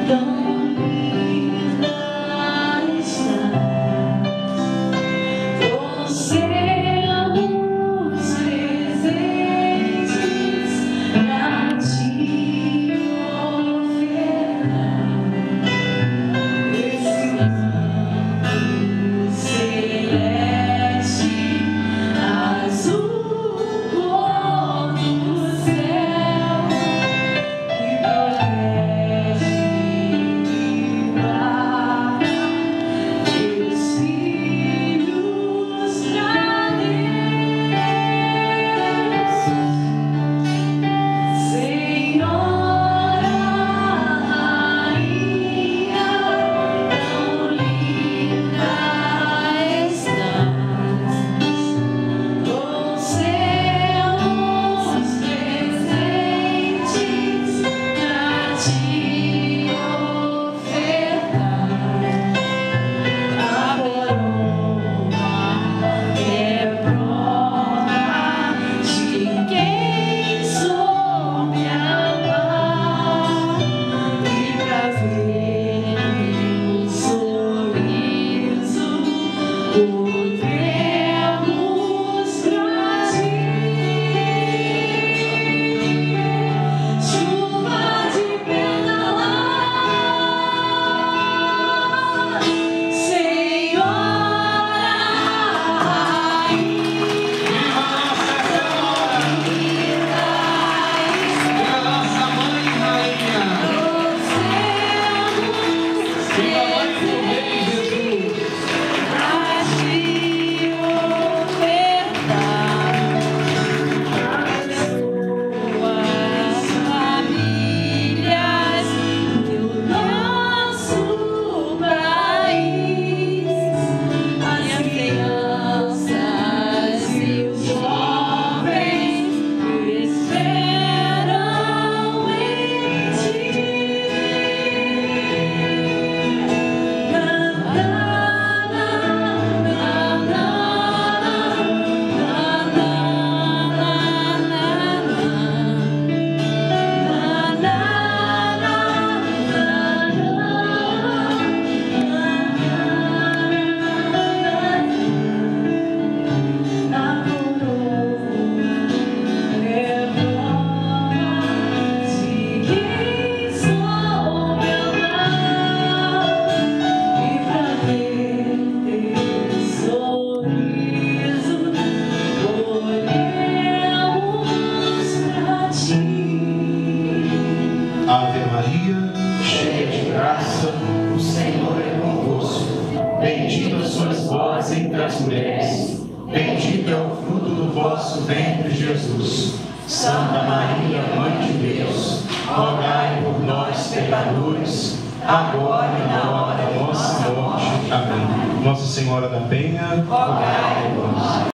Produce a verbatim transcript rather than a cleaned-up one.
das mulheres, bendito é o fruto do vosso ventre, Jesus. Santa Maria, Mãe de Deus, rogai por nós, pecadores, agora e na hora da nossa morte. Amém. Nossa Senhora da Penha, rogai por nós.